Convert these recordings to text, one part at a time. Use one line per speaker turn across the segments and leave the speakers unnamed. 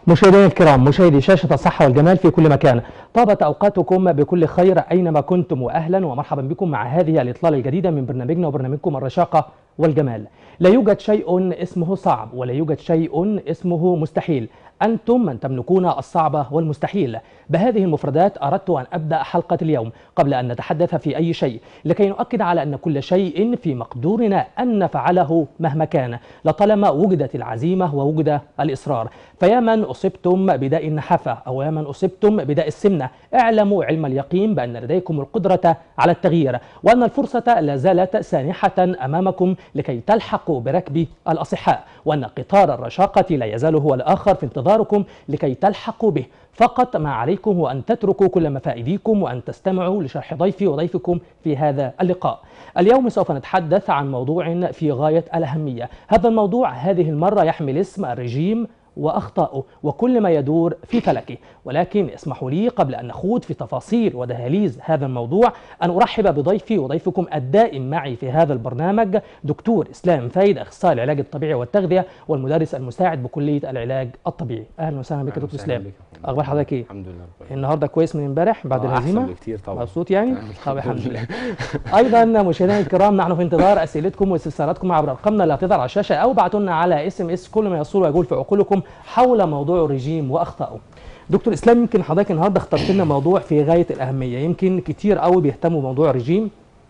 مشاهدينا الكرام، مشاهدي شاشة الصحة والجمال في كل مكان، طابت أوقاتكم بكل خير أينما كنتم، وأهلا ومرحبا بكم مع هذه الإطلالة الجديدة من برنامجنا وبرنامجكم الرشاقة والجمال. لا يوجد شيء اسمه صعب ولا يوجد شيء اسمه مستحيل، أنتم من تملكون الصعب والمستحيل. بهذه المفردات أردت أن أبدأ حلقة اليوم قبل أن نتحدث في أي شيء، لكي نؤكد على أن كل شيء في مقدورنا أن نفعله مهما كان، لطالما وجدت العزيمة ووجد الإصرار. فيا من أصبتم بداء النحافة أو يا من أصبتم بداء السمنة، اعلموا علم اليقين بأن لديكم القدرة على التغيير، وأن الفرصة لا زالت سانحة أمامكم لكي تلحقوا بركب الأصحاء، وأن قطار الرشاقة لا يزال هو الآخر في انتظاركم لكي تلحقوا به. فقط ما عليكم هو أن تتركوا كل مفائديكم وأن تستمعوا لشرح ضيفي وضيفكم في هذا اللقاء. اليوم سوف نتحدث عن موضوع في غاية الأهمية. هذا الموضوع هذه المرة يحمل اسم الرجيم وأخطاؤه وكل ما يدور في فلكه، ولكن اسمحوا لي قبل أن نخوض في تفاصيل ودهاليز هذا الموضوع أن أرحب بضيفي وضيفكم الدائم معي في هذا البرنامج، دكتور إسلام فايد، أخصائي العلاج الطبيعي والتغذية والمدرس المساعد بكلية العلاج الطبيعي. أهلا وسهلا بك دكتور إسلام. أخبار حضرتك إيه؟
الحمد لله.
النهارده كويس من امبارح بعد الهزيمة؟
أحسن بكتير طبعا.
مبسوط يعني؟ طب الحمد لله. أيضا مشاهدينا الكرام، نحن في انتظار أسئلتكم واستفساراتكم عبر أرقامنا اللي هتظهر على الشاشة، أو ابعتوا لنا على SMS كل ما يصول ويقول في عقولكم حول موضوع الرجيم وأخطائه. دكتور إسلام، يمكن حضرتك النهارده اخترت لنا موضوع في غاية الأهمية، يمكن كتير قوي بيهتموا بموضوع الرجيم،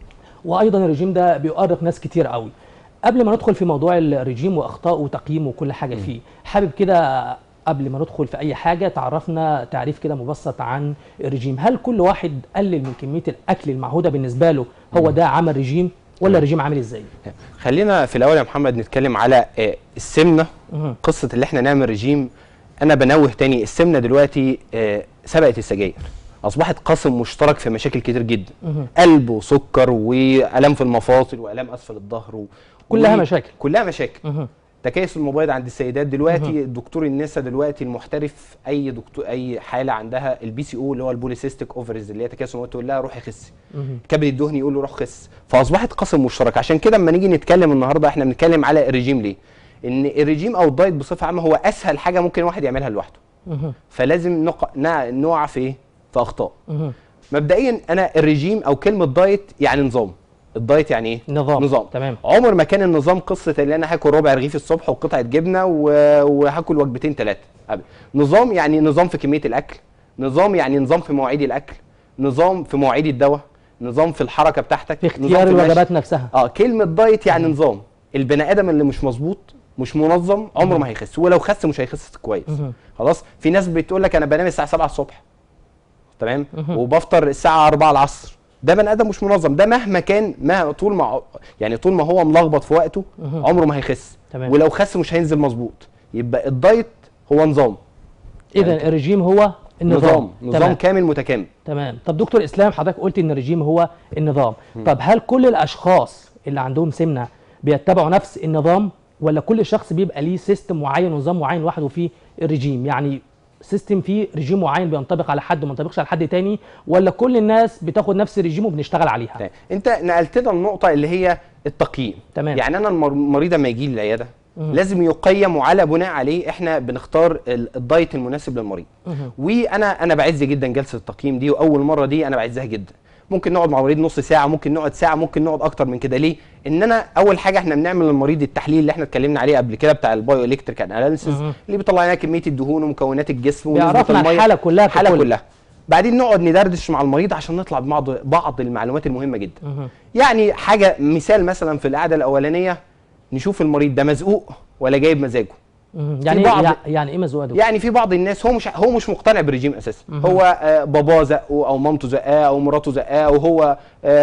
وأيضا الرجيم ده بيؤرق ناس كتير قوي. قبل ما ندخل في موضوع الرجيم وأخطائه وتقييمه وكل حاجة فيه، حابب كده قبل ما ندخل في أي حاجة تعرفنا تعريف كده مبسط عن الرجيم. هل كل واحد قلل من كمية الأكل المعهودة بالنسبة له هو ده عمل رجيم، ولا الرجيم عامل إزاي؟
خلينا في الأول يا محمد نتكلم على السمنة. قصة اللي احنا نعمل رجيم، أنا بنوه تاني، السمنة دلوقتي سبقت السجاير، أصبحت قاسم مشترك في مشاكل كتير جدا، قلب وسكر وآلام في المفاصل وآلام أسفل الظهر
كلها مشاكل.
كلها مشاكل. تكيس المبيض عند السيدات دلوقتي، دكتور النساء دلوقتي المحترف، اي دكتور اي حاله عندها الBCO اللي هو البوليسيستيك اوفرز اللي هي تكيس المبيض، تقول لها روحي خسي. كبد الدهني يقول له روح خس. فاصبحت قاسم مشترك. عشان كده اما نيجي نتكلم النهارده احنا بنتكلم على الرجيم ليه؟ ان الرجيم او الدايت بصفه عامه هو اسهل حاجه ممكن الواحد يعملها لوحده. فلازم نقع في اخطاء. مبدئيا انا الرجيم او كلمه دايت يعني نظام. الدايت يعني ايه؟ نظام. تمام. عمر ما كان النظام قصه اللي انا هاكل ربع رغيف الصبح وقطعه جبنه وهاكل وجبتين ثلاثه. نظام يعني نظام في كميه الاكل، نظام يعني نظام في مواعيد الاكل، نظام في مواعيد الدواء، نظام في الحركه بتاعتك،
في اختيار الوجبات نفسها.
كلمه دايت يعني نظام. البني ادم اللي مش مظبوط مش منظم عمره ما هيخس، ولو خس مش هيخس كويس. خلاص. في ناس بتقول لك انا بنام الساعه 7 الصبح، تمام، وبفطر الساعه 4 العصر. ده بني ادم مش منظم. ده مهما كان، طول ما هو ملخبط في وقته عمره ما هيخس. تمام. ولو خس مش هينزل مظبوط. يبقى الدايت هو نظام.
اذا يعني الرجيم هو النظام.
نظام كامل متكامل.
تمام. طب دكتور اسلام، حضرتك قلت ان الرجيم هو النظام. طب هل كل الاشخاص اللي عندهم سمنه بيتبعوا نفس النظام، ولا كل شخص بيبقى ليه سيستم معين ونظام معين لوحده فيه الرجيم؟ يعني سيستم فيه رجيم معين بينطبق على حد وما ينطبقش على حد تاني، ولا كل الناس بتاخد نفس الرجيم وبنشتغل عليها؟
تمام. انت نقلت لنا النقطه اللي هي التقييم.
تمام.
يعني انا المريض لما يجي لي العياده لازم يقيم، وعلى بناء عليه احنا بنختار الدايت المناسب للمريض. وانا بعز جدا جلسه التقييم دي، واول مره دي انا بعزها جدا. ممكن نقعد مع المريض نص ساعه، ممكن نقعد ساعه، ممكن نقعد اكتر من كده. ليه؟ ان انا اول حاجه احنا بنعمل للمريض التحليل اللي احنا اتكلمنا عليه قبل كده بتاع البايو الكتريكال اناليسيس، اللي بيطلع لنا كميه الدهون ومكونات الجسم
بيعرفنا الحاله كلها
كلها. بعدين نقعد ندردش مع المريض عشان نطلع بعض المعلومات المهمه جدا. يعني حاجه مثال مثلا في القعده الاولانيه نشوف المريض ده مزقوق ولا جايب مزاجه.
يعني ايه مزقوق ده؟
يعني في بعض الناس هو مش مقتنع بالرجيم اساسا. هو باباه زقه او مامته زقاه او مراته زقاه، وهو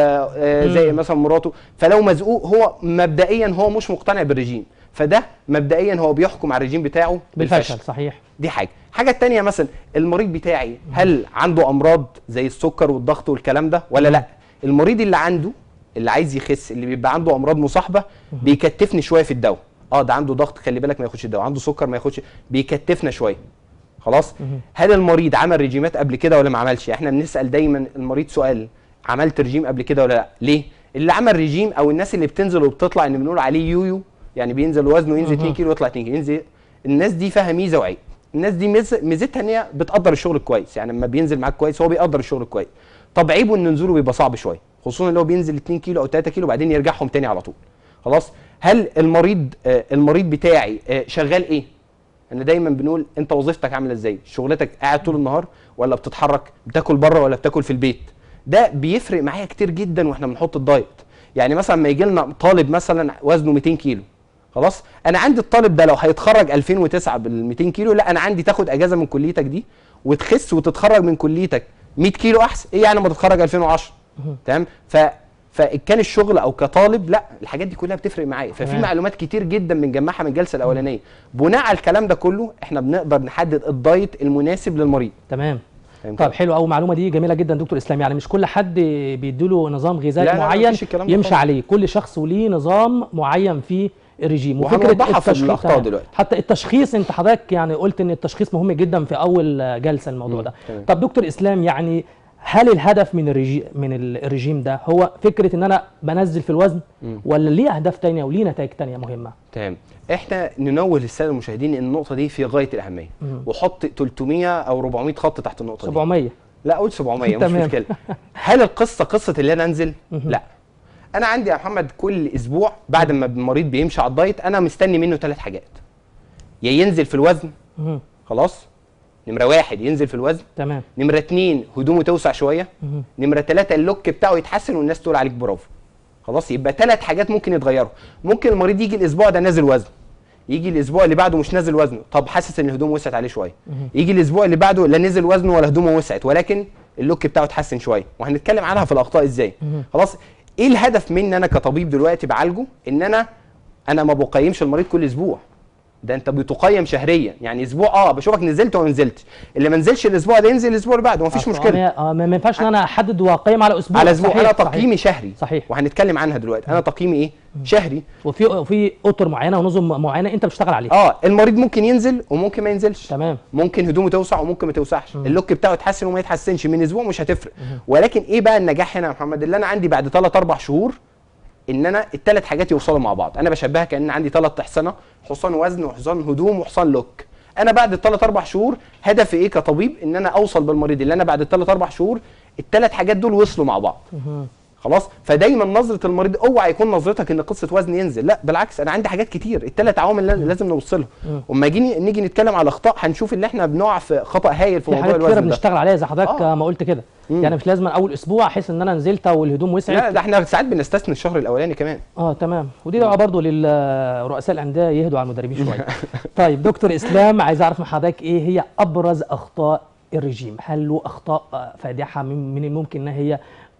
زي مثلا مراته. فلو مزقوق هو مبدئيا هو مش مقتنع بالرجيم، فده مبدئيا هو بيحكم على الرجيم بتاعه بالفشل.
صحيح.
دي حاجه الثانيه مثلا المريض بتاعي هل عنده امراض زي السكر والضغط والكلام ده ولا لا؟ المريض اللي عايز يخس، اللي بيبقى عنده امراض مصاحبه، بيكتفني شويه في الدواء. ده عنده ضغط خلي بالك ما ياخدش الدواء، عنده سكر ما ياخدش، بيكتفنا شويه. خلاص. هل المريض عمل رجيمات قبل كده ولا ما عملش؟ احنا بنسال دايما المريض سؤال، عملت رجيم قبل كده ولا لا؟ ليه؟ اللي عمل رجيم او الناس اللي بتنزل وبتطلع ان بنقول عليه يويو، يعني بينزل وزنه ينزل 2 كيلو ويطلع 2 كيلو، ينزل. الناس دي فيها ميزه وعيب. الناس دي ميزتها ان هي بتقدر الشغل كويس، يعني لما بينزل معاك كويس هو بيقدر الشغل كويس. طب عيبه ان نزوله بيبقى صعب شويه، خصوصا اللي هو بينزل 2 كيلو او 3 كيلو وبعدين يرجعهم تاني على طول. خلاص. هل المريض بتاعي شغال ايه؟ انا دايما بنقول انت وظيفتك عامله ازاي؟ شغلتك قاعد طول النهار ولا بتتحرك، بتاكل بره ولا بتاكل في البيت؟ ده بيفرق معايا كتير جدا واحنا بنحط الدايت. يعني مثلا ما يجي لنا طالب مثلا وزنه 200 كيلو، خلاص، انا عندي الطالب ده لو هيتخرج 2009 بال 200 كيلو، لا انا عندي تاخد اجازه من كليتك دي وتخس وتتخرج من كليتك 100 كيلو احسن. ايه يعني ما تتخرج 2010؟ تمام. فكان الشغل او كطالب، لا الحاجات دي كلها بتفرق معايا. ففي معلومات كتير جدا بنجمعها من الجلسه الاولانيه، بناء على الكلام ده كله احنا بنقدر نحدد الدايت المناسب للمريض.
تمام. طيب حلو قوي، المعلومه دي جميله جدا دكتور اسلام. يعني مش كل حد بيديله نظام غذائي معين يمشي عليه، كل شخص وليه نظام معين في الرجيم.
وفكره التشخيص دلوقتي،
حتى التشخيص انت حضرتك يعني قلت ان التشخيص مهم جدا في اول جلسه الموضوع ده. طب دكتور اسلام، يعني هل الهدف من الرجيم ده هو فكره ان انا بنزل في الوزن ولا ليه اهداف ثانيه وليه نتائج ثانيه مهمه؟
تمام. احنا ننوه للساده المشاهدين ان النقطه دي في غايه الاهميه، وحط 300 او 400 خط تحت النقطه
700
دي. لا قول 700 مش مشكله. هل القصه قصه اللي انا انزل؟ لا. انا عندي يا محمد كل اسبوع بعد ما المريض بيمشي على الدايت انا مستني منه 3 حاجات. يا ينزل في الوزن، خلاص، نمره 1 ينزل في الوزن،
تمام.
نمره 2 هدومه توسع شويه، نمره 3 اللوك بتاعه يتحسن والناس تقول عليك برافو. خلاص، يبقى 3 حاجات ممكن يتغيروا. ممكن المريض يجي الاسبوع ده نازل وزن، يجي الاسبوع اللي بعده مش نازل وزنه، طب حاسس ان الهدوم وسعت عليه شويه. يجي الاسبوع اللي بعده لا نزل وزنه ولا هدومه وسعت، ولكن اللوك بتاعه اتحسن شويه، وهنتكلم عنها في الاخطاء ازاي. خلاص. ايه الهدف مني انا كطبيب دلوقتي بعالجه؟ ان انا ما بقيمش المريض كل اسبوع، ده انت بتقيم شهريا. يعني اسبوع بشوفك نزلت ولا ما نزلتش، اللي ما نزلش الاسبوع ده ينزل الاسبوع اللي بعده، مفيش مشكله.
ما ينفعش ان انا احدد واقيم على اسبوع.
على اسبوع. انا تقييمي شهري.
صحيح.
وهنتكلم عنها دلوقتي. انا تقييمي ايه؟ شهري.
وفي اطر معينه ونظم معينه انت بتشتغل عليها.
المريض ممكن ينزل وممكن ما ينزلش.
تمام.
ممكن هدومه توسع وممكن ما توسعش، اللوك بتاعه يتحسن وما يتحسنش، من اسبوع مش هتفرق. ولكن ايه بقى النجاح هنا يا محمد؟ اللي انا عندي بعد 3 4 شهور ان انا ال3 حاجات يوصلوا مع بعض. انا بشبهها كان عندي 3 احصنه، حصان وزن وحصان هدوم وحصان لوك. انا بعد ال3 4 شهور هدفي ايه كطبيب؟ ان انا اوصل بالمريض اللي انا بعد ال3 4 شهور ال3 حاجات دول وصلوا مع بعض. خلاص. فدايما نظره المريض اوعى يكون نظرتك ان قصه وزن ينزل، لا بالعكس، انا عندي حاجات كتير، ال3 عوامل لازم نوصلها. وما نيجي نتكلم على الاخطاء هنشوف ان احنا بنقع في خطا هايل في موضوع الوزن ده.
بنشتغل عليها زي حضرتك ما قلت كده. يعني مش لازم اول اسبوع احس ان انا نزلت والهدوم وسعت.
لا، ده احنا ساعات بنستثني الشهر الاولاني كمان.
تمام. ودي دعوه برضه للرؤساء الانديه يهدوا على المدربين شويه. طيب دكتور اسلام، عايز اعرف من حضرتك ايه هي ابرز اخطاء الرجيم؟ هل له اخطاء فادحه من الممكن ان هي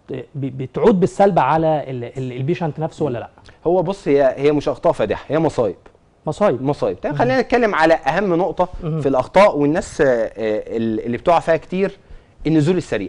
بتعود بالسلب على البيشنت نفسه ولا لا؟
هو بص، هي مش اخطاء فادحه، هي مصايب.
مصايب.
طيب خلينا نتكلم على اهم نقطه في الاخطاء والناس اللي بتقع فيها كتير. النزول السريع.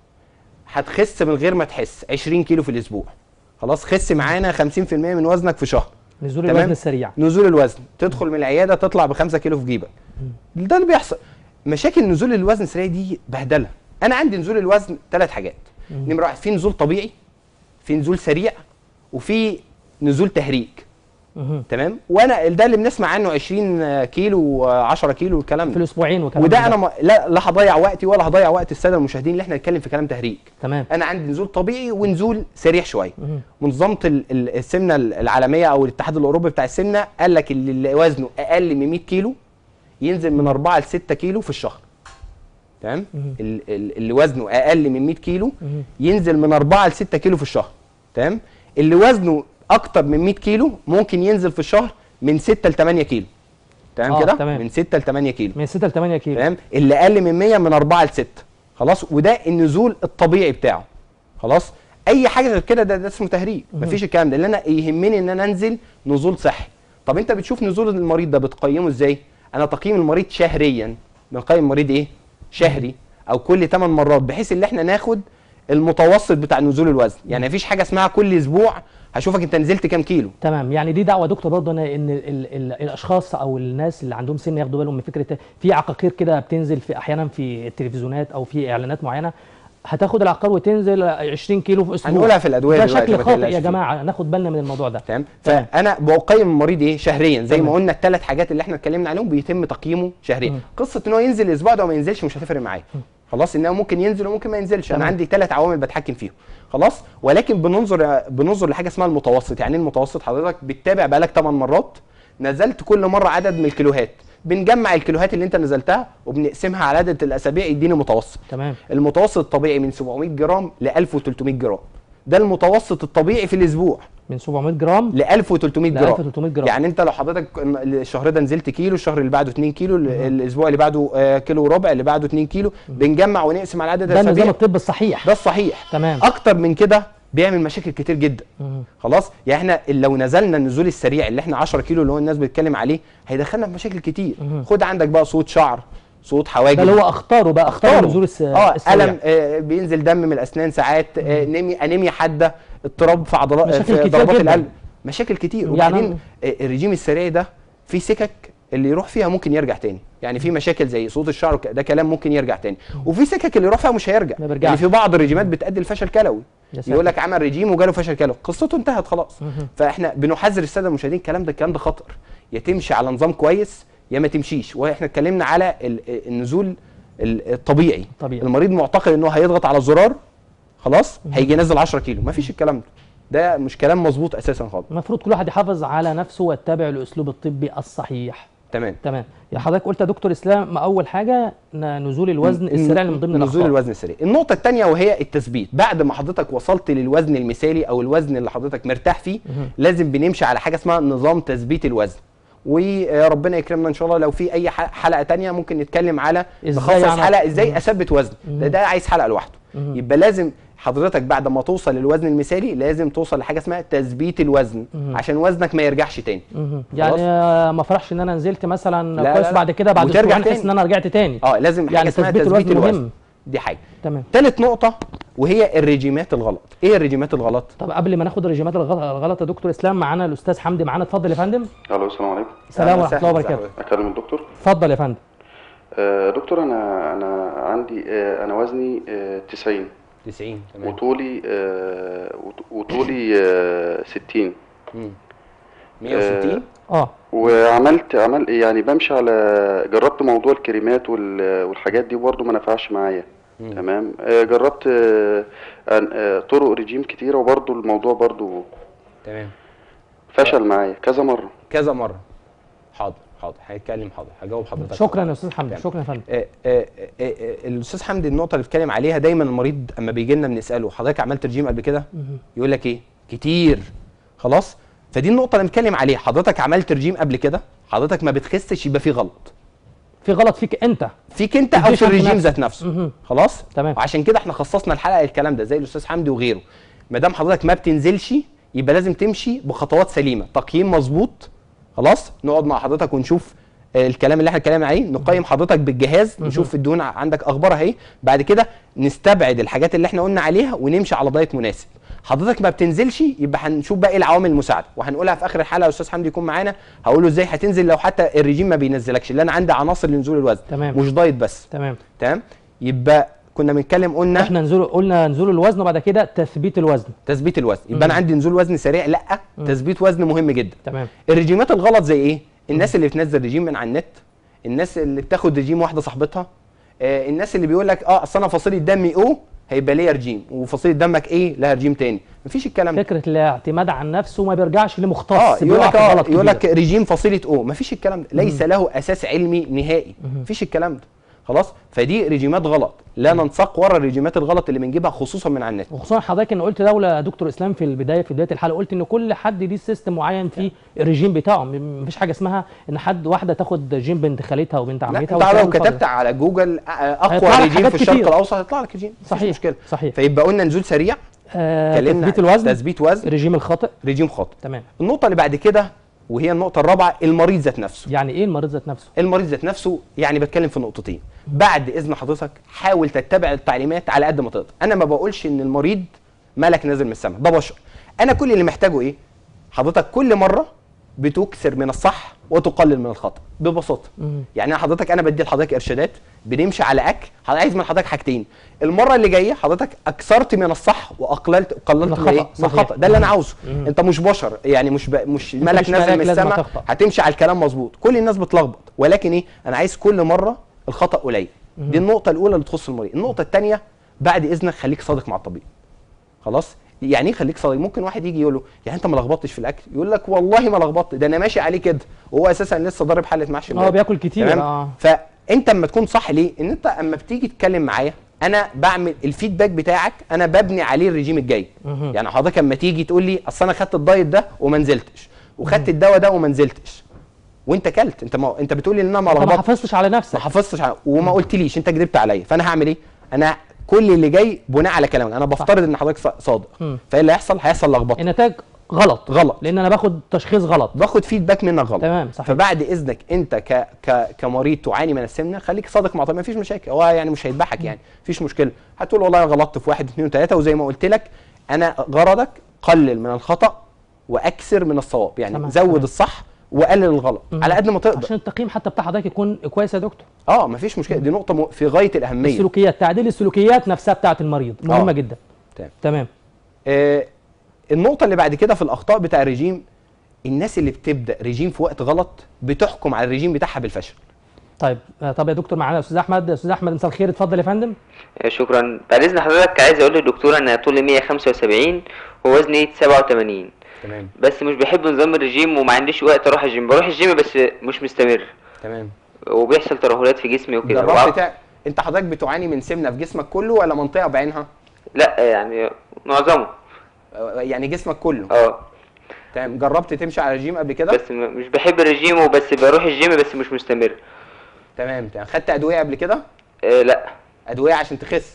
هتخس من غير ما تحس 20 كيلو في الاسبوع، خلاص، خس معانا 50% من وزنك في شهر.
نزول الوزن السريع.
نزول الوزن، تدخل من العياده تطلع ب5 كيلو في جيبك. ده اللي بيحصل. مشاكل نزول الوزن السريع دي بهدله. انا عندي نزول الوزن 3 حاجات. نمره 1 في نزول طبيعي، في نزول سريع، وفي نزول تهريج. تمام. وانا ده اللي بنسمع عنه 20 كيلو 10 كيلو والكلام ده
في الاسبوعين وكلام
وده انا لا هضيع وقتي ولا هضيع وقت الساده المشاهدين اللي احنا نتكلم في كلام تهريج.
تمام.
انا عندي نزول طبيعي ونزول سريع شويه. منظمه السمنه العالميه او الاتحاد الاوروبي بتاع السمنه قال لك اللي وزنه اقل من 100 كيلو ينزل من 4 ل 6 كيلو في الشهر. تمام. اللي وزنه اقل من 100 كيلو ينزل من 4 ل 6 كيلو في الشهر. تمام. اللي وزنه اكتر من 100 كيلو ممكن ينزل في الشهر من 6 ل 8 كيلو. تمام كده؟ من 6 ل 8 كيلو.
من 6 ل 8 كيلو.
تمام. اللي اقل من 100 من 4 ل 6. خلاص. وده النزول الطبيعي بتاعه. خلاص. اي حاجه غير كده ده اسمه تهريج. مفيش الكلام ده. اللي انا يهمني ان انا انزل نزول صحي. طب انت بتشوف نزول المريض ده بتقيمه ازاي؟ انا تقييم المريض شهريا. بنقيم المريض ايه؟ شهري او كل 8 مرات، بحيث ان احنا ناخد المتوسط بتاع نزول الوزن. يعني مفيش حاجه اسمها كل اسبوع هشوفك انت نزلت كام كيلو.
تمام. يعني دي دعوه دكتور برضه ان الاشخاص او الناس اللي عندهم سن ياخدوا بالهم من فكره في عقاقير كده بتنزل في احيانا في التلفزيونات او في اعلانات معينه. هتاخد العقار وتنزل 20 كيلو في اسبوع.
هنقولها في الادويه
ده
دلوقتي،
شكل
ما
خاطئ
تقلقش
يا
فيه.
جماعه، ناخد بالنا من الموضوع ده.
تمام. فانا بقيم المريض ايه شهريا، زي
تمام.
ما قلنا الثلاث حاجات اللي احنا اتكلمنا عليهم بيتم تقييمه شهريا. قصه ان هو ينزل الاسبوع ده وما ينزلش مش هتفرق معايا خلاص، انه ممكن ينزل وممكن ما ينزلش.
تمام.
انا عندي 3 عوامل بتحكم فيهم خلاص، ولكن بننظر لحاجه اسمها المتوسط. يعني المتوسط حضرتك بتتابع بقالك 8 مرات، نزلت كل مره عدد من الكيلوهات، بنجمع الكيلوهات اللي انت نزلتها وبنقسمها على عدد الاسابيع يديني متوسط.
تمام.
المتوسط الطبيعي من 700 جرام ل 1300 جرام، ده المتوسط الطبيعي في الاسبوع.
من 700 جرام
ل 1300 جرام.
1300 جرام.
يعني انت لو حضرتك الشهر ده نزلت كيلو، الشهر اللي بعده 2 كيلو، الاسبوع اللي بعده كيلو وربع، اللي بعده 2 كيلو، بنجمع ونقسم على عدد
ده
الاسابيع.
نظام الطب الصحيح.
ده الصحيح.
تمام.
اكتر من كده بيعمل مشاكل كتير جدا. خلاص، يعني احنا لو نزلنا النزول السريع اللي احنا 10 كيلو اللي هو الناس بتتكلم عليه، هيدخلنا في مشاكل كتير. خد عندك بقى صوت شعر، صوت حواجب،
ده اللي هو اخطاره بقى، اخطار النزول السريع.
الم، بينزل دم من الاسنان ساعات، انيميا حاده، اضطراب في عضلات،
مشاكل
في
كتير
ضربات
جداً.
القلب، مشاكل كتير. وبعدين الرجيم السريع ده في سكك اللي يروح فيها ممكن يرجع تاني. يعني في مشاكل زي صوت الشعر ده كلام ممكن يرجع تاني، وفي سكك اللي يروح فيها مش هيرجع.
ما بيرجعش.
يعني في بعض الرجيمات بتؤدي لفشل كلوي، يقول لك عمل رجيم وجاله فشل كلوي، قصته انتهت خلاص. فاحنا بنحذر الساده المشاهدين الكلام ده خطر، يا تمشي على نظام كويس يا ما تمشيش. واحنا اتكلمنا على النزول الطبيعي. المريض معتقد انه هيضغط على الزرار خلاص هيجي ينزل 10 كيلو، مفيش الكلام ده مش كلام مظبوط اساسا خالص.
المفروض كل واحد يحافظ على نفسه ويتبع الاسلوب الطبي الصحيح.
تمام.
يا حضرتك قلت يا دكتور اسلام اول حاجه نزول الوزن السريع من ضمن
نزول الوزن السريع. النقطه الثانيه وهي التثبيت. بعد ما حضرتك وصلت للوزن المثالي او الوزن اللي حضرتك مرتاح فيه، لازم بنمشي على حاجه اسمها نظام تثبيت الوزن. وربنا يكرمنا ان شاء الله لو في اي حلقه تانية ممكن نتكلم على نخصص حلقه ازاي اثبت وزن. ده عايز حلقه لوحده. يبقى لازم حضرتك بعد ما توصل للوزن المثالي لازم توصل لحاجه اسمها تثبيت الوزن عشان وزنك ما يرجعش تاني.
يعني ما افرحش ان انا نزلت مثلا كويس بعد كده بعد اسبوع احس ان انا رجعت تاني.
لازم حاجه اسمها تثبيت الوزن. دي حاجه.
تمام.
ثالث نقطه وهي الرجيمات الغلط. ايه الرجيمات الغلط؟
طب قبل ما ناخد الرجيمات الغلط يا دكتور اسلام، معانا الاستاذ حمدي معانا. اتفضل يا فندم.
الو السلام عليكم.
السلام ورحمه الله وبركاته.
اكلم الدكتور؟
اتفضل يا فندم.
دكتور انا عندي انا وزني 90
تمام.
وطولي 60
160.
وعملت يعني بمشي على، جربت موضوع الكريمات والحاجات دي برضه ما نفعش معايا. تمام. جربت طرق رجيم كتيره وبرضه الموضوع برضه
تمام
فشل معايا كذا مره.
حاضر هيتكلم، حاضر هجاوب حضرتك.
شكرا يا استاذ حمدي. شكرا يا فندم.
الاستاذ حمدي النقطه اللي بيتكلم عليها دايما المريض اما بيجي لنا بنساله حضرتك عملت رجيم قبل كده؟ يقول لك ايه؟ كتير. خلاص، فدي النقطه اللي بنتكلم عليها. حضرتك عملت رجيم قبل كده، حضرتك ما بتخسش، يبقى في غلط.
في غلط فيك انت
او في الرجيم ذات نفسه. خلاص.
تمام.
وعشان كده احنا خصصنا الحلقه الكلام ده زي الاستاذ حمدي وغيره. ما دام حضرتك ما بتنزلش يبقى لازم تمشي بخطوات سليمه، تقييم مظبوط. خلاص، نقعد مع حضرتك ونشوف الكلام اللي احنا اتكلمنا عليه، نقيم حضرتك بالجهاز، نشوف الدهون عندك اخبارها ايه، بعد كده نستبعد الحاجات اللي احنا قلنا عليها ونمشي على دايت مناسب. حضرتك ما بتنزلش يبقى هنشوف بقى ايه العوامل المساعده، وهنقولها في اخر الحلقه. استاذ حمدي يكون معانا هقول له ازاي هتنزل لو حتى الرجيم ما بينزلكش، اللي انا عندي عناصر لنزول الوزن.
تمام.
مش دايت بس. تمام. يبقى كنا بنتكلم قلنا
نزول الوزن وبعد كده تثبيت الوزن.
يبقى انا عندي نزول وزن سريع، لا تثبيت وزن مهم جدا.
تمام.
الرجيمات الغلط زي ايه؟ الناس اللي بتنزل رجيم من على النت، الناس اللي بتاخد رجيم واحده صاحبتها، الناس اللي بيقول لك اصل انا فصيله دمي هيبقى ليا رجيم، وفصيله دمك لها رجيم تاني. مفيش الكلام ده.
فكره الاعتماد على نفسه وما بيرجعش لمختص.
يقول لك رجيم فصيله مفيش الكلام ده، ليس له اساس علمي نهائي. مفيش الكلام ده. خلاص، فدي رجيمات غلط، لا ننساق ورا الرجيمات الغلط اللي بنجيبها خصوصا من على النت.
وخصوصا حضرتك ان قلت دوله يا دكتور اسلام في بدايه الحلقه، قلت ان كل حد ليه سيستم معين في الرجيم بتاعه، مفيش حاجه اسمها ان واحده تاخد رجيم بنت خالتها وبنت عمتها.
انت لو كتبت على جوجل اقوى رجيم في الشرق الاوسط هيطلع لك رجيم.
صحيح.
مشكله.
صحيح.
فيبقى قلنا نزول سريع، تثبيت الوزن،
الرجيم الخاطئ،
رجيم خاطئ.
تمام.
النقطه اللي بعد كده وهي النقطه الرابعه، المريض ذات نفسه.
يعني ايه المريض ذات نفسه؟
المريض ذات نفسه يعني بتكلم في نقطتين. بعد اذن حضرتك حاول تتبع التعليمات على قد ما تقدر. انا ما بقولش ان المريض ملك نازل من السماء، ده بشر. انا كل اللي محتاجه ايه؟ حضرتك كل مره بتكثر من الصح وتقلل من الخطا ببساطه. يعني حضرتك انا بدي لحضرتك ارشادات، بنمشي على اكل، عايز من حضرتك حاجتين، المره اللي جايه حضرتك اكثرت من الصح وقللت من ايه؟ من الخطا. ده اللي انا عاوزه. انت مش بشر، يعني مش ملك نازل من السماء هتمشي على الكلام مظبوط. كل الناس بتلخبط، ولكن ايه؟ انا عايز كل مره الخطا قليل. دي النقطه الاولى اللي تخص المريض. النقطه الثانيه بعد اذنك خليك صادق مع الطبيب. خلاص؟ يعني ايه خليك صادق؟ ممكن واحد يجي يقول له يعني انت ما لخبطتش في الاكل، يقول لك والله ما لخبطت، ده انا ماشي عليه كده، وهو اساسا لسه ضارب حله محشي.
هو بياكل كتير.
فانت اما تكون صح ليه؟ ان انت اما بتيجي تتكلم معايا انا بعمل الفيدباك بتاعك، انا ببني عليه الرجيم الجاي. يعني حضرتك اما تيجي تقول لي اصل انا خدت الدايت ده وما نزلتش، وخدت الدواء ده وما نزلتش، وانت كلت، انت بتقول لي ان انا ما لخبطتش،
ما حافظتش على نفسك،
ما حافظتش وما قلتليش، انت كذبت عليا، فانا هعمل ايه؟ انا كل اللي جاي بناء على كلامك، انا بفترض ان حضرتك صادق. فايه اللي هيحصل لخبطه،
النتائج غلط لان انا باخد تشخيص غلط،
باخد فيدباك منك غلط.
تمام صحيح.
فبعد اذنك انت كمريض تعاني من السمنه خليك صادق مع طبيب، مفيش مشاكل، هو يعني مش هيذبحك، يعني مفيش مشكله، هتقول والله انا غلطت في 1 2 3، وزي ما قلت لك انا غرضك قلل من الخطا واكثر من الصواب، يعني
تمام.
زود الصح وقلل الغلط على قد ما تقدر،
عشان التقييم حتى بتاع حضرتك يكون كويس يا دكتور.
مفيش مشكله، دي نقطه في غايه الاهميه.
السلوكيات، تعديل السلوكيات نفسها بتاعه المريض مهمه جدا.
تمام. النقطه اللي بعد كده في الاخطاء بتاع الرجيم، الناس اللي بتبدا رجيم في وقت غلط بتحكم على الرجيم بتاعها بالفشل.
طب يا دكتور معانا استاذ احمد. استاذ احمد مساء الخير، اتفضل يا فندم.
شكرا. بعد اذن حضرتك عايز اقول للدكتوره ان طولي 175 ووزني 87.
تمام.
بس مش بحب نظام الرجيم وما عنديش وقت اروح الجيم، بروح الجيم بس مش مستمر.
تمام.
وبيحصل ترهلات في جسمي وكده.
انت حضرتك بتعاني من سمنه في جسمك كله ولا منطقه بعينها؟
لا يعني معظمه.
يعني جسمك كله؟ تمام. جربت تمشي على الرجيم قبل كده؟
بس مش بحب الرجيم وبس بروح الجيم بس مش مستمر.
تمام. خدت ادويه قبل كده؟
لا.
ادويه عشان تخس؟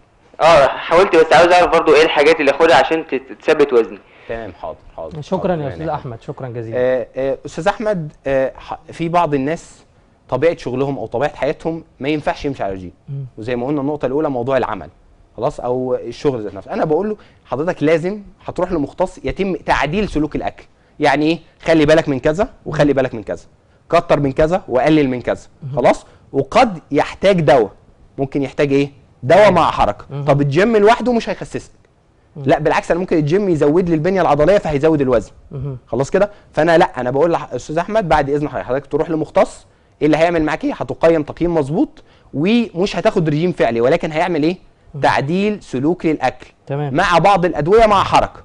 حاولت، بس عاوز اعرف برضو ايه الحاجات اللي اخدها عشان تثبت وزني.
تمام. حاضر.
شكرا يا استاذ احمد، شكرا جزيلا.
استاذ احمد، في بعض الناس طبيعه شغلهم او طبيعه حياتهم ما ينفعش يمشي على الرجيم، وزي ما قلنا النقطه الاولى موضوع العمل، خلاص، او الشغل ذات نفسه. انا بقول له حضرتك لازم هتروح لمختص يتم تعديل سلوك الاكل. يعني ايه؟ خلي بالك من كذا وخلي بالك من كذا، كتر من كذا وقلل من كذا، خلاص. وقد يحتاج دواء، ممكن يحتاج ايه؟ دواء مع حركه. طب الجيم لوحده مش هيخسسك، لا بالعكس، انا ممكن الجيم يزود لي البنيه العضليه فهيزود الوزن، خلاص كده. فانا لا، انا بقول لاستاذ احمد بعد اذن حضرتك تروح لمختص، ايه اللي هيعمل معاك ايه؟ هتقيم تقييم مظبوط، ومش هتاخد رجيم فعلي، ولكن هيعمل ايه؟ تعديل سلوك للاكل.
تمام.
مع بعض الادويه مع حركه،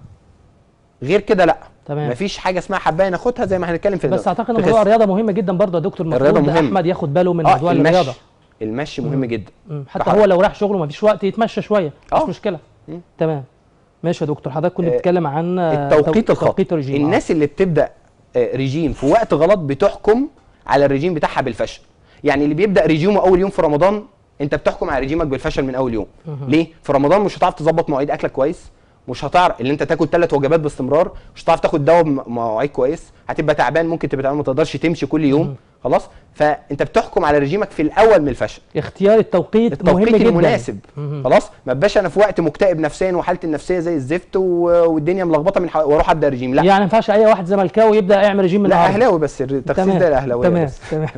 غير كده لا.
تمام.
مفيش حاجه اسمها حبايه ناخدها زي ما هنتكلم في
بس اعتقد ان موضوع الرياضه مهم جدا برضه يا دكتور. المفروض احمد ياخد باله من موضوع الرياضه.
المشي مهم جدا.
حتى هو لو راح شغله مفيش وقت يتمشى شويه، مش مشكله. تمام. ماشي يا دكتور، حضرتك كنت بتتكلم عن
التوقيت الخاطئ. الناس اللي بتبدا رجيم في وقت غلط بتحكم على الرجيم بتاعها بالفشل. يعني اللي بيبدا رجيمه اول يوم في رمضان، انت بتحكم على رجيمك بالفشل من اول يوم. ليه؟ في رمضان مش هتعرف تظبط مواعيد اكلك كويس، مش هتعرف اللي انت تاكل 3 وجبات باستمرار، مش هتعرف تاخد دواء بمواعيد كويس، هتبقى تعبان، ممكن تبقى تعبان ما تقدرش تمشي كل يوم، خلاص. فانت بتحكم على رجيمك في الاول من الفشل.
اختيار التوقيت مهم جدا،
المناسب. خلاص، ما بقاش انا في وقت مكتئب نفسيا وحالتي النفسيه زي الزفت والدنيا ملخبطه من واروح ابدا رجيم، لا.
يعني ما ينفعش اي واحد زملكاوي يبدا يعمل رجيم من
لا، اهلاوي بس، التخصيص ده الاهلاويه.
تمام.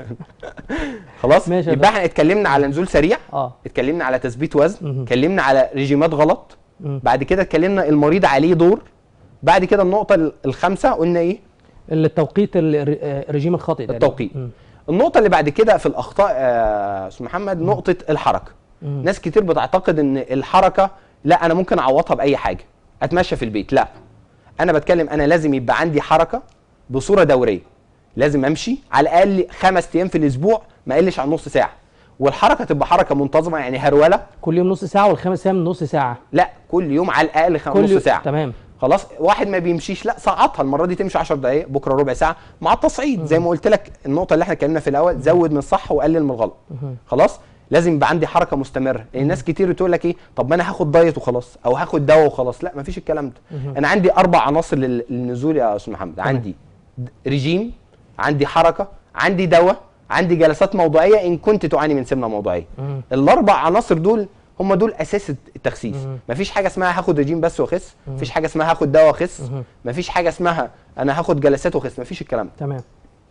خلاص. يبقى احنا اتكلمنا على نزول سريع، اتكلمنا على تثبيت وزن، اتكلمنا على رجيمات غلط، بعد كده اتكلمنا المريض عليه دور، بعد كده النقطه الخامسه قلنا ايه؟
التوقيت، الرجيم الخاطئ ده.
التوقيت. النقطه اللي بعد كده في الاخطاء استاذ محمد نقطه الحركه. ناس كتير بتعتقد ان الحركه لا انا ممكن اعوضها باي حاجه، اتمشى في البيت، لا. انا بتكلم انا لازم يبقى عندي حركه بصوره دوريه، لازم امشي على الاقل 5 ايام في الاسبوع، ما اقلش عن نص ساعه، والحركه تبقى حركه منتظمه، يعني هروله
كل يوم نص ساعه، والخمس ايام نص ساعه،
لا كل يوم على الاقل نص ساعه.
تمام.
خلاص. واحد ما بيمشيش، لا صعدها، المره دي تمشي 10 دقائق، بكره ربع ساعه، مع التصعيد زي ما قلت لك النقطه اللي احنا اتكلمنا في الاول، زود من الصح وقلل من الغلط. خلاص. لازم يبقى عندي حركه مستمره، لان الناس كتير بتقول لك ايه؟ طب ما انا هاخد دايت وخلاص، او هاخد دواء وخلاص، لا مفيش الكلام ده. انا عندي 4 عناصر للنزول يا استاذ محمد. عندي رجيم، عندي حركه، عندي دواء، عندي جلسات موضوعيه ان كنت تعاني من سمنه موضعيه. ال4 عناصر دول هم دول اساس التخسيس. مفيش حاجه اسمها هاخد رجيم بس واخس، مفيش حاجه اسمها هاخد دواء واخس، مفيش حاجه اسمها انا هاخد جلسات واخس، مفيش الكلام ده.
تمام.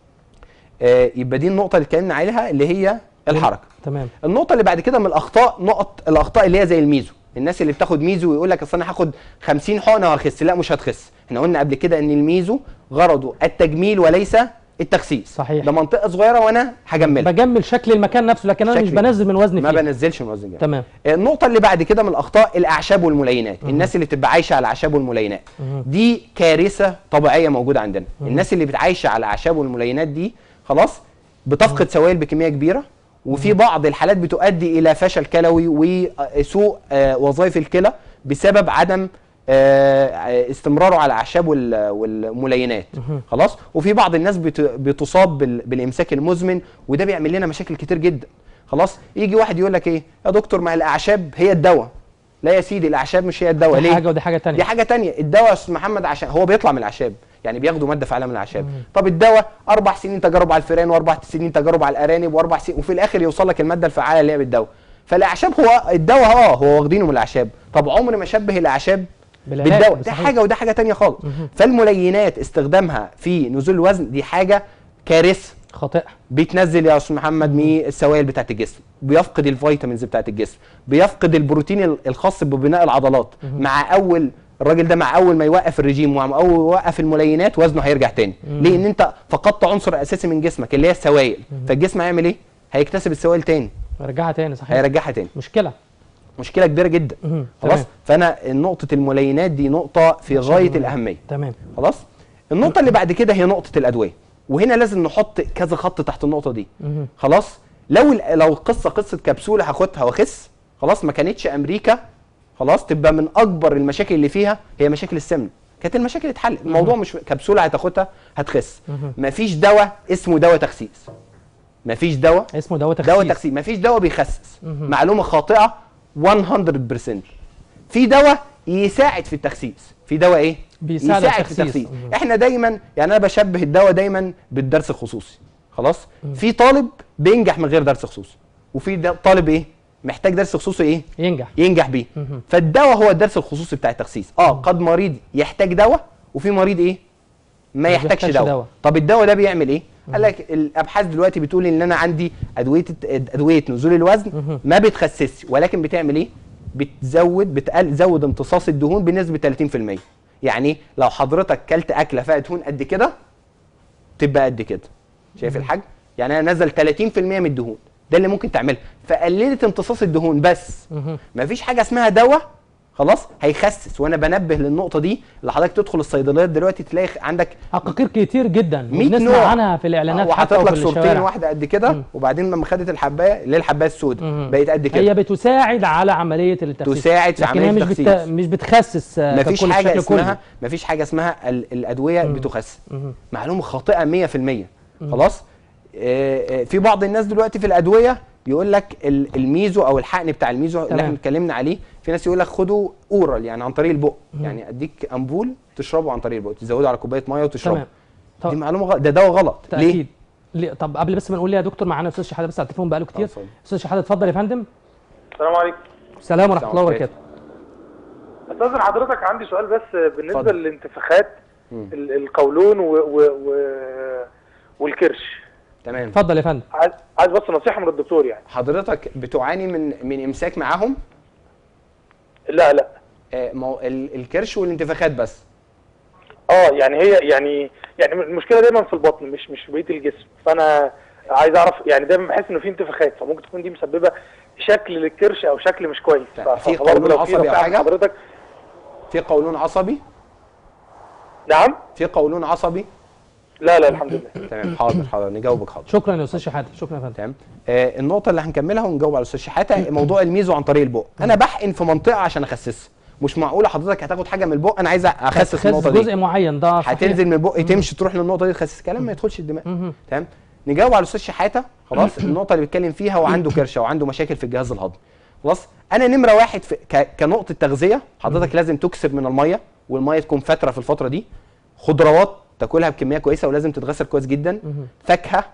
يبقى دي النقطه اللي اتكلمنا عليها اللي هي الحركه.
تمام.
النقطه اللي بعد كده من الاخطاء اللي هي زي الميزو. الناس اللي بتاخد ميزو ويقول لك اصل انا هاخد 50 حقنه وهخس، لا مش هتخس. احنا قلنا قبل كده ان الميزو غرضه التجميل وليس التخسيس.
صحيح.
ده منطقه صغيره وانا هجملها،
بجمل شكل المكان نفسه، لكن انا مش بنزل من وزني
ما
فيه.
بنزلش من وزن جامد.
تمام.
النقطه اللي بعد كده من الاخطاء الاعشاب والملينات. الناس اللي بتبقى عايشه على الاعشاب والملينات دي كارثه طبيعيه موجوده عندنا. الناس اللي بتعيش على الاعشاب والملينات دي خلاص بتفقد سوائل بكميه كبيره، وفي بعض الحالات بتؤدي الى فشل كلوي وسوء وظائف الكلى بسبب عدم استمراره على الاعشاب والملينات. خلاص. وفي بعض الناس بتصاب بالامساك المزمن، وده بيعمل لنا مشاكل كتير جدا. خلاص. يجي واحد يقول لك ايه يا دكتور ما الاعشاب هي الدواء. لا يا سيدي، الاعشاب مش هي الدواء. ليه؟
دي حاجه ودي حاجه ثانيه.
دي حاجه ثانيه. الدواء يا استاذ محمد عشان هو بيطلع من الاعشاب، يعني بياخدوا ماده فعاله من الاعشاب. طب الدواء 4 سنين تجارب على الفئران و4 سنين تجارب على الارانب و4 سنين، وفي الاخر يوصل لك الماده الفعاله اللي هي بالدواء. فالاعشاب هو الدواء هو واخدينه من الاعشاب. طب عمر ما شبه الاعشاب بالدواء. ده حاجه وده حاجه ثانيه خالص. فالملينات استخدامها في نزول الوزن دي حاجه كارثه
خاطئه.
بتنزل يا استاذ محمد من السوائل بتاعت الجسم، بيفقد الفيتامينز بتاعت الجسم، بيفقد البروتين الخاص ببناء العضلات. مع الراجل ده مع اول ما يوقف الرجيم ومع اول ما يوقف الملينات وزنه هيرجع تاني. ليه؟ ان انت فقدت عنصر اساسي من جسمك اللي هي السوائل. فالجسم هيعمل ايه؟ هيكتسب السوائل تاني،
هيرجعها تاني. صحيح.
هيرجعها تاني. مشكله كبيره جدا. خلاص. فانا نقطه الملينات دي نقطه في غايه الاهميه.
تمام.
خلاص. النقطه اللي بعد كده هي نقطه الادويه، وهنا لازم نحط كذا خط تحت النقطه دي. خلاص. لو قصه كبسوله هاخدها واخس، خلاص، ما كانتش امريكا خلاص تبقى من اكبر المشاكل اللي فيها هي مشاكل السمنه. كانت المشاكل اتحلت. الموضوع مش كبسوله هتاخدها هتخس. مفيش دواء اسمه دواء تخسيس. مفيش دواء
اسمه دواء تخسيس.
مفيش دواء بيخسس. معلومه خاطئه 100%. في دواء يساعد في التخسيس. في دواء ايه؟
بيساعد
في التخسيس. احنا دايما يعني انا بشبه الدواء دايما بالدرس الخصوصي. خلاص. في طالب بينجح من غير درس خصوصي، وفي طالب ايه محتاج درس خصوصي ايه ينجح بيه. فالدواء هو الدرس الخصوصي بتاع التخسيس. قد مريض يحتاج دواء، وفي مريض ايه ما يحتاجش دواء. طب الدواء ده بيعمل ايه؟ قال لك الابحاث دلوقتي بتقول ان انا عندي ادويه نزول الوزن ما بتخسسش، ولكن بتعمل ايه؟ بتزود امتصاص الدهون بنسبه 30%. يعني لو حضرتك كلت اكله فيها دهون قد كده تبقى قد كده. شايف الحاج؟ يعني انا نزل 30% من الدهون. ده اللي ممكن تعمله، فقللت امتصاص الدهون بس. مفيش حاجه اسمها دواء خلاص هيخسس. وانا بنبه للنقطه دي. اللي حضرتك تدخل الصيدليات دلوقتي تلاقي عندك
عقاقير كتير جدا
100
بنسمع
نوع
عنها في الاعلانات
وحاطط
حتى
لك
وفي
صورتين،
الشوارع.
واحده قد كده وبعدين لما خدت الحبايه اللي هي الحبايه السوداء بقت قد كده.
هي بتساعد على عمليه التخسيس،
تساعد في عمليه التخسيس.
مش بتخسس.
مفيش حاجه اسمها الادويه بتخسس. معلومه خاطئه 100%. خلاص. في بعض الناس دلوقتي في الادويه يقول لك الميزو او الحقن بتاع الميزو اللي احنا اتكلمنا عليه. في ناس يقول لك خدوا اورال يعني عن طريق البق. يعني اديك امبول تشربه عن طريق البق، تزوده على كوبايه ميه وتشربه. دي معلومه غلط. ده دواء غلط.
تأكيد. ليه؟ طب قبل بس ما نقول ليه يا دكتور، معانا استاذ شحاته بس على التليفون بقاله كتير. استاذ شحاته اتفضل يا فندم.
السلام عليكم.
السلام ورحمه الله وبركاته.
استاذن حضرتك عندي سؤال بس بالنسبه للانتفاخات القولون والكرش.
تمام.
اتفضل يا فندم.
عايز بس نصيحه من الدكتور. يعني
حضرتك بتعاني من امساك معاهم؟
لا
الكرش والانتفاخات بس.
يعني هي يعني المشكله دايما في البطن مش في بقيه الجسم. فانا عايز اعرف يعني دايما بحس انه في انتفاخات، فممكن تكون دي مسببه شكل للكرش او شكل مش كويس.
في قولون عصبي او حاجه؟
حضرتك
في قولون عصبي؟
نعم.
في قولون عصبي؟
لا الحمد لله.
تمام. حاضر نجاوبك. حاضر.
شكرا يا استاذ شحاته. شكرا يا فندم.
تمام. النقطه اللي هنكملها ونجاوب على الاستاذ شحاته موضوع الميزو عن طريق البق. انا بحقن في منطقه عشان اخسسها. مش معقوله حضرتك هتاخد حاجه من البق. انا عايز اخسس النقطه دي
جزء معين. ده
هتنزل من البق تمشي تروح للنقطه دي تخسس. كلام ما يدخلش الدماغ. تمام. نجاوب على الاستاذ شحاته. خلاص. النقطه اللي بيتكلم فيها وعنده كرشه وعنده مشاكل في الجهاز الهضمي. خلاص. انا نمره واحد كنقطه تغذيه حضرتك لازم تكسب من الميه، والميه تكون فتره في الفتره دي. خضروات تاكلها بكميه كويسه ولازم تتغسل كويس جدا. فاكهه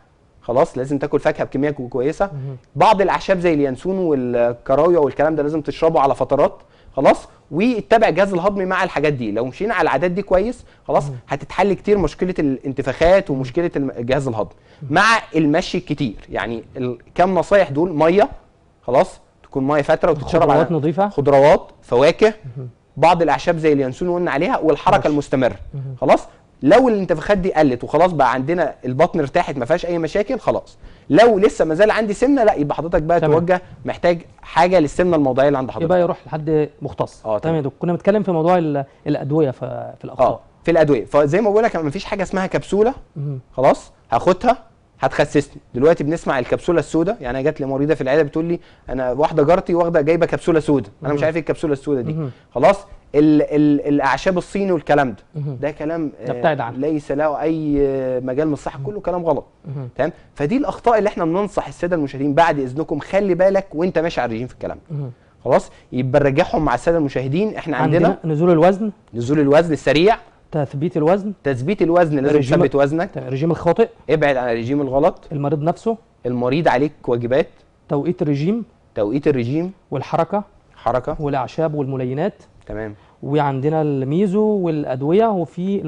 خلاص لازم تاكل فاكهه بكميه كويسه. بعض الاعشاب زي اليانسون والكراويه والكلام ده لازم تشربه على فترات، خلاص، واتبع الجهاز الهضمي مع الحاجات دي. لو مشينا على العادات دي كويس خلاص هتتحل كتير مشكله الانتفاخات ومشكله الجهاز الهضمي مع المشي الكتير. يعني كام نصايح دول: ميه، خلاص تكون ميه فتره وتتشرب على
خضروات نظيفه،
خضروات، فواكه، بعض الاعشاب زي اليانسون قلنا عليها، والحركه المستمره. خلاص لو الانتفاخات دي قلت وخلاص بقى عندنا البطن ارتاحت ما فيهاش اي مشاكل خلاص. لو لسه ما زال عندي سمنه لا يبقى حضرتك بقى توجه محتاج حاجه للسمنه الموضعيه اللي عند حضرتك،
يبقى يروح لحد مختص. تمام يا دكتور. كنا بنتكلم في موضوع الادويه في الاخطاء.
في الادويه، فزي ما بقول لك ما فيش حاجه اسمها كبسوله خلاص هاخدها هتخسسني. دلوقتي بنسمع الكبسوله السوداء، يعني جات لي مريضه في العياده بتقول لي انا واحده جارتي واخده جايبه كبسوله سوداء، انا مش عارف ايه الكبسوله السوداء دي. خلاص الاعشاب الصيني والكلام ده كلام ليس له اي مجال من الصحه، كله كلام غلط. تمام. فدي الاخطاء اللي احنا بننصح الساده المشاهدين بعد اذنكم خلي بالك وانت ماشي على الرجيم في الكلام ده. خلاص يبقى نراجعهم مع الساده المشاهدين. احنا عندنا
نزول
الوزن السريع،
تثبيت الوزن
لازم تثبت وزنك،
الرجيم الخاطئ،
ابعد عن الرجيم الغلط، المريض عليك واجبات، توقيت الرجيم
والحركه والاعشاب والملينات.
تمام.
وعندنا الميزو والادويه، وفي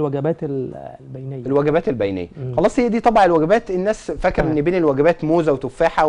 الوجبات البينيه.
خلاص هي دي طبعا الوجبات. الناس فاكر ان بين الوجبات موزه وتفاحه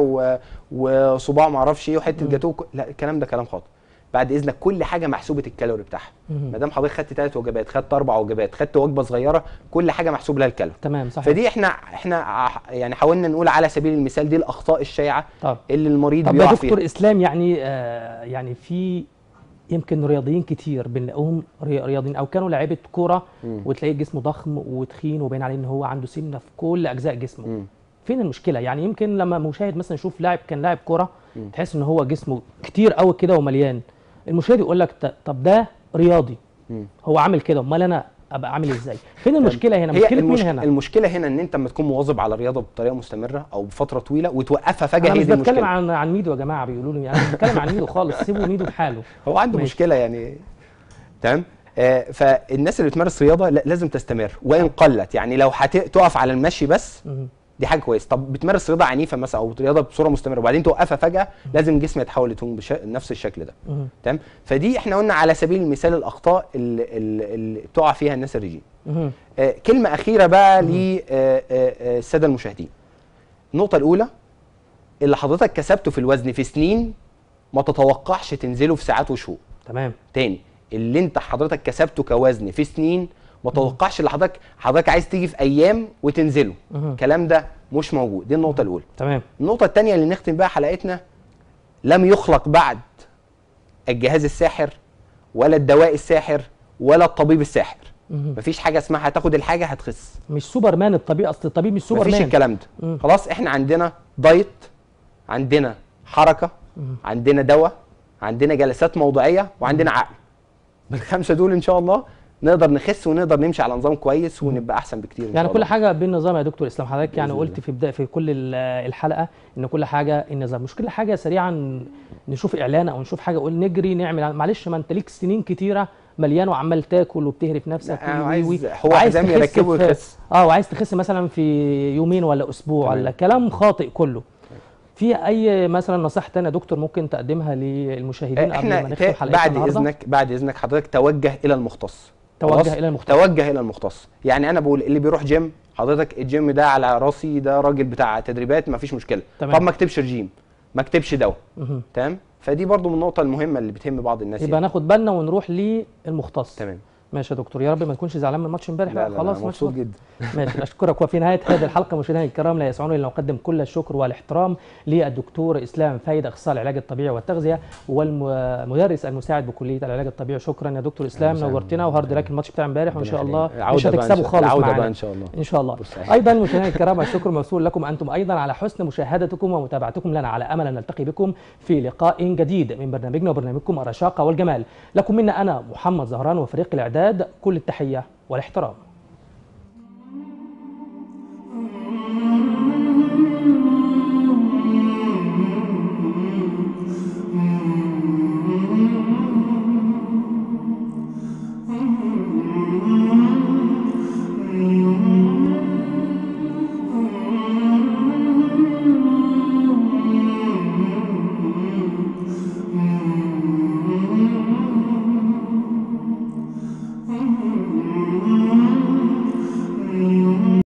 وصباع ما اعرفش ايه وحته جاتوه، لا الكلام ده كلام خاطئ. بعد اذنك كل حاجه محسوبه الكالوري بتاعها. ما دام حضرتك خدت 3 وجبات، خدت 4 وجبات، خدت وجبه صغيره، كل حاجه محسوب لها الكالوري.
تمام صحيح.
فدي احنا يعني حاولنا نقول على سبيل المثال دي الاخطاء الشائعه اللي المريض
بيقع فيها. طب يا دكتور اسلام، يعني في يمكن رياضيين كتير بنلاقوهم رياضيين او كانوا لاعيبه كوره وتلاقيه جسمه ضخم وتخين وباين عليه ان هو عنده سمنه في كل اجزاء جسمه. فين المشكله؟ يعني يمكن لما مشاهد مثلا يشوف لاعب كان لاعب كوره تحس ان هو جسمه كتير قوي كده ومليان، المشاهد يقول لك طب ده رياضي هو عامل كده، امال انا ابقى عامل ازاي؟ فين المشكله هنا؟ مشكله مين هنا؟
المشكله هنا ان انت لما تكون مواظب على الرياضه بطريقه مستمره او بفتره طويله وتوقفها فجاه،
هي دي المشكله. انا مش بتكلم عن ميدو يا جماعه، بيقولوا لي انا مش بتكلم عن ميدو خالص، سيبوا ميدو بحاله،
هو عنده مشكله يعني. تمام. فالناس اللي بتمارس رياضه لازم تستمر وان قلت. يعني لو هتقف على المشي بس دي حاجه كويسه. طب بتمارس رياضه عنيفه مثلا او رياضه بصوره مستمره وبعدين توقفها فجاه، لازم الجسم يتحول لتون بنفس الشكل ده. تمام. فدي احنا قلنا على سبيل المثال الاخطاء اللي بتقع فيها الناس الرجيم. كلمه اخيره بقى للساده المشاهدين. النقطه الاولى، اللي حضرتك كسبته في الوزن في سنين ما تتوقعش تنزله في ساعات وشهور.
تمام.
تاني، اللي انت حضرتك كسبته كوزن في سنين ما تتوقعش اللي حضرتك عايز تيجي في ايام وتنزله. الكلام ده مش موجود. دي النقطه الاولى.
تمام.
النقطه الثانيه اللي نختم بها حلقتنا، لم يخلق بعد الجهاز الساحر ولا الدواء الساحر ولا الطبيب الساحر. مفيش حاجه اسمها هتاخد الحاجه هتخس.
مش سوبرمان الطبيب، اصل الطبيب مش سوبرمان.
مفيش الكلام ده. خلاص احنا عندنا دايت، عندنا حركه، عندنا دواء، عندنا جلسات موضعيه، وعندنا عقل. بالخمسه دول ان شاء الله نقدر نخس ونقدر نمشي على نظام كويس ونبقى احسن بكتير.
يعني كل حاجه بالنظام يا دكتور اسلام. حضرتك يعني قلت في بدايه في كل الحلقه ان كل حاجه النظام، مش كل حاجه سريعا نشوف اعلان او نشوف حاجه قول نجري نعمل. معلش ما انت ليك سنين كتيره مليان وعمال تاكل وبتهرف نفسك
هو عايز يركبه يخس.
وعايز تخس مثلا في يومين ولا اسبوع ولا كلام خاطئ كله. في اي مثلا نصيحه ثانيه يا دكتور ممكن تقدمها للمشاهدين قبل ما نختم حلقتنا
بعد اذنك حضرتك توجه الى المختص.
توجه
الى المختص. يعني انا بقول اللي بيروح جيم، حضرتك الجيم ده على راسي، ده راجل بتاع تدريبات ما فيش مشكله.
تمام.
طب ما اكتبش رجيم، ما اكتبش دواء. تمام. فدي برضو من النقطه المهمه اللي بتهم بعض الناس.
يبقى ناخد بالنا ونروح للمختص.
تمام.
ماشي يا دكتور، يا رب ما تكونش زعلان من الماتش امبارح.
لا خلاص مبسوط جدا.
ماشي، اشكرك. وفي نهايه هذه الحلقه مشاهدينا الكرام لا يسعني الا نقدم كل الشكر والاحترام للدكتور اسلام فايد، اخصائي العلاج الطبيعي والتغذيه والمدرس المساعد بكليه العلاج الطبيعي. شكرا يا دكتور اسلام، نورتنا وهارد لك الماتش بتاع امبارح وان شاء الله مش هتكسبوا خالص معانا
ان شاء الله.
ان شاء الله. ايضا مشاهدينا الكرام الشكر موصول لكم انتم ايضا على حسن مشاهدتكم ومتابعتكم لنا، على امل ان نلتقي بكم في لقاء جديد من برنامجنا وبرنامجكم الرشاقه والجمال. لكم منا انا محمد زهران وفريق الاعداد كل التحيه والاحترام.